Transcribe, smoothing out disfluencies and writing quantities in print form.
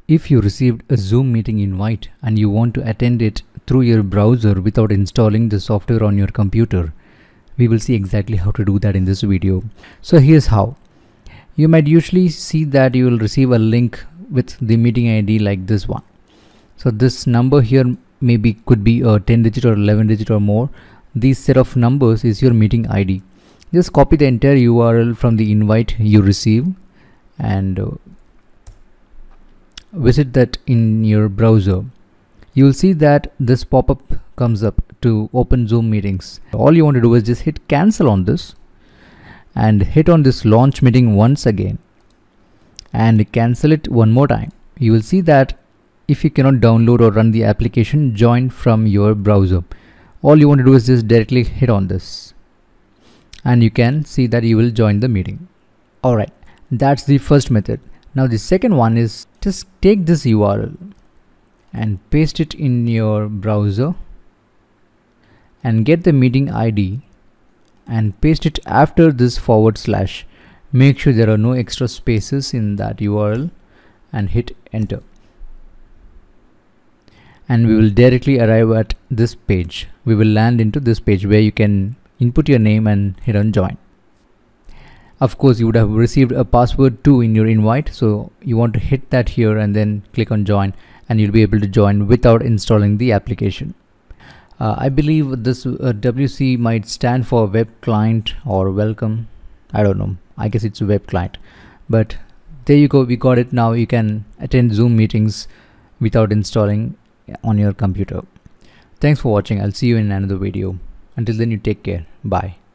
If you received a Zoom meeting invite and you want to attend it through your browser without installing the software on your computer, we will see exactly how to do that in this video. So here's how. You might usually see that you will receive a link with the meeting ID like this one. So this number here could be a 10 digit or 11 digit or more. This set of numbers is your meeting ID. Just copy the entire URL from the invite you receive and visit that in your browser. You will see that this pop-up comes up to open Zoom meetings. All you want to do is just hit cancel on this and hit on this launch meeting once again and cancel it one more time. You will see that if you cannot download or run the application, join from your browser. All you want to do is just directly hit on this and you can see that you will join the meeting. Alright, that's the first method. Now the second one is just take this URL and paste it in your browser and get the meeting ID and paste it after this /. Make sure there are no extra spaces in that URL and hit enter. And we will directly arrive at this page. We will land into this page where you can input your name and hit on join. Of course, you would have received a password too in your invite, so you want to hit that here and then click on join, and you'll be able to join without installing the application. I believe this WC might stand for web client or welcome. I don't know. I guess it's a web client. But there you go. We got it. Now you can attend Zoom meetings without installing on your computer. Thanks for watching. I'll see you in another video. Until then, you take care. Bye.